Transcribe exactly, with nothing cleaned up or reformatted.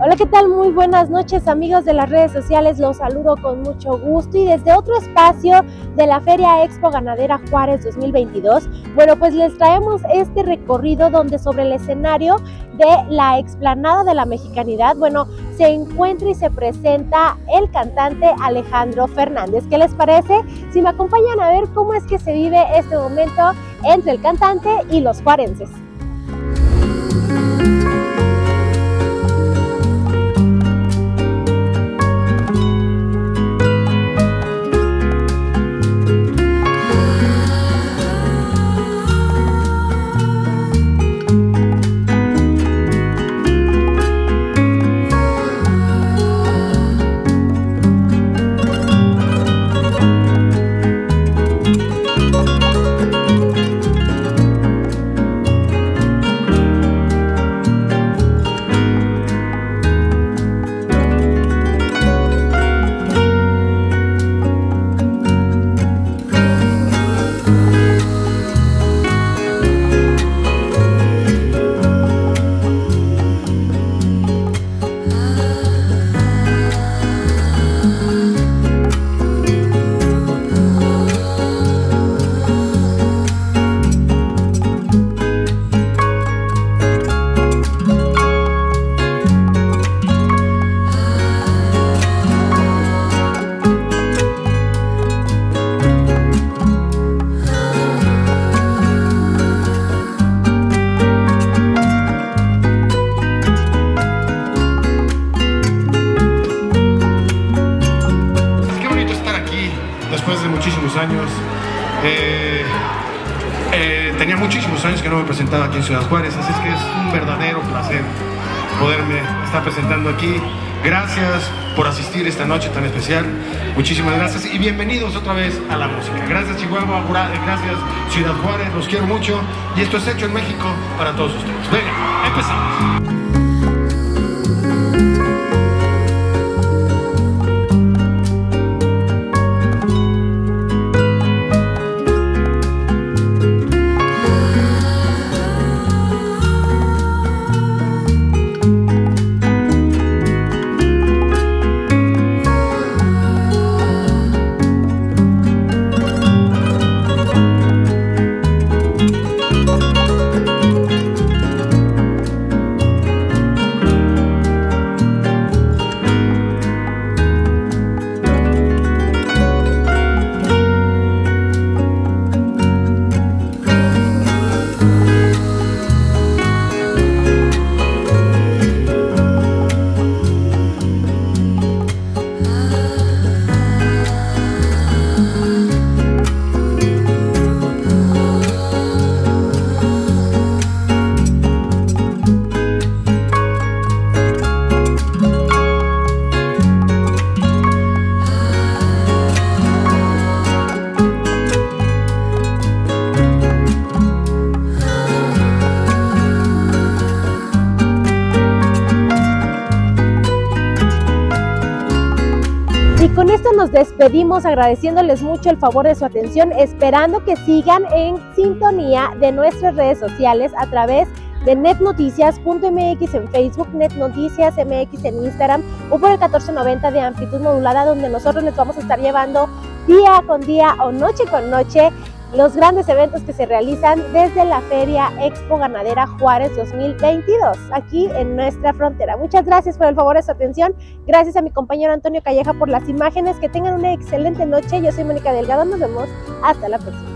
Hola, ¿qué tal? Muy buenas noches, amigos de las redes sociales, los saludo con mucho gusto y desde otro espacio de la Feria Expo Ganadera Juárez dos mil veintidós, bueno, pues les traemos este recorrido donde sobre el escenario de la explanada de la mexicanidad, bueno, se encuentra y se presenta el cantante Alejandro Fernández. ¿Qué les parece? Si me acompañan a ver cómo es que se vive este momento entre el cantante y los juarenses. Después de muchísimos años, eh, eh, tenía muchísimos años que no me presentaba aquí en Ciudad Juárez, así es que es un verdadero placer poderme estar presentando aquí. Gracias por asistir esta noche tan especial, muchísimas gracias y bienvenidos otra vez a la música. Gracias Chihuahua, gracias Ciudad Juárez, los quiero mucho y esto es hecho en México para todos ustedes. Venga, empezamos. Y con esto nos despedimos agradeciéndoles mucho el favor de su atención, esperando que sigan en sintonía de nuestras redes sociales a través de net noticias punto m x en Facebook, netnoticias punto m x en Instagram o por el catorce noventa de amplitud modulada, donde nosotros les vamos a estar llevando día con día o noche con noche los grandes eventos que se realizan desde la Feria Expo Ganadera Juárez dos mil veintidós, aquí en nuestra frontera. Muchas gracias por el favor de su atención, gracias a mi compañero Antonio Calleja por las imágenes, que tengan una excelente noche. Yo soy Mónica Delgado, nos vemos hasta la próxima.